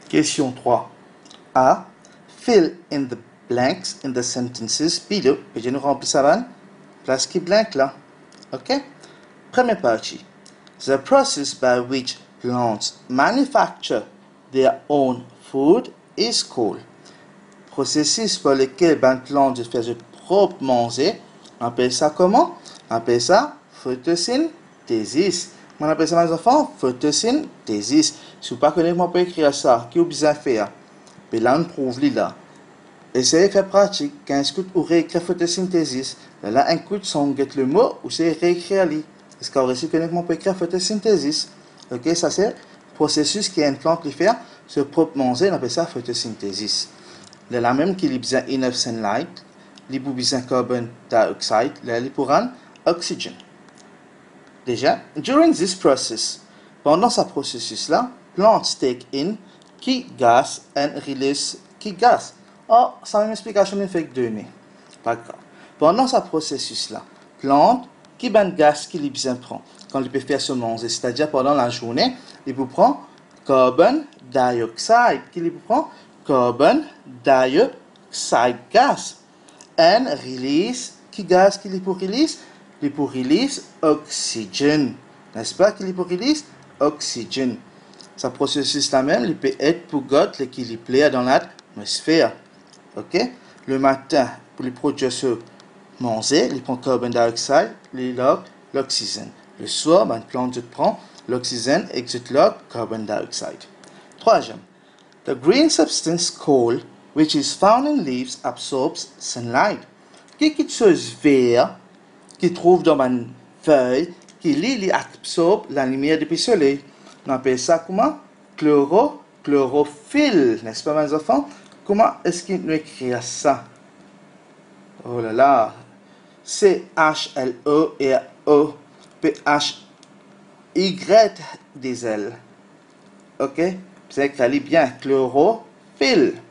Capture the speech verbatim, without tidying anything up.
Question trois. A. Fill in the blanks in the sentences below. Et je nous remplis ça là. Place qui blank là. Ok? Première partie. The process by which plants manufacture their own food is called. Processus par lequel une plante fait son propre manger. On appelle ça comment? On appelle ça photosynthèse. On appelle ça, mes enfants, photosynthèse. Si vous ne connaissez pas comment écrire ça, qu'est-ce que vous besoin faire? Mais là, on prouve là. Essayez de faire pratique. Quand vous réécrire photosynthèse, là, un coup de son, get le mot, ou c'est réécrire lui. Est-ce qu'on réussit à connaître comment on peut écrire photosynthèse? Ok, ça c'est le processus qui est une plante qui fait ce propre manger, on appelle ça photosynthèse. Là, la même qu'il y a besoin enough sunlight, il y a besoin carbon dioxide, là, il y a besoin oxygène. Déjà, during this process, pendant ce processus-là, plants take in key gas and release key gas. Oh, ça même explication est fait donner. Pas grave. Pendant ce processus-là, plante qui ben gaz qu'il besoin prend quand il peut faire se manger, c'est-à-dire pendant la journée, il peut prendre carbon dioxide, qu'il peut prendre carbon dioxide gas and release qui gaz qu'il peut release, il peut release oxygène, n'est-ce pas qu'il peut release oxygène. Ce processus là même, il peut être pour garder l'équilibre dans l'atmosphère. Ok? Le matin, pour les produire ce manger, il prend carbon dioxide, il log l'oxygène. Le soir, ben, une plante prend l'oxygène et exit log carbon dioxide. Troisième. The green substance coal, which is found in leaves, absorbs sunlight. Quelque chose vert qui trouve dans une feuille, qui lui, absorbe la lumière du soleil. On appelle ça comment? Chloro, chlorophylle. N'est-ce pas, mes enfants? Comment est-ce qu'il nous écrit ça? Oh là là. C H L O R O P H Y des L. Ok? C'est écrit bien chlorophylle.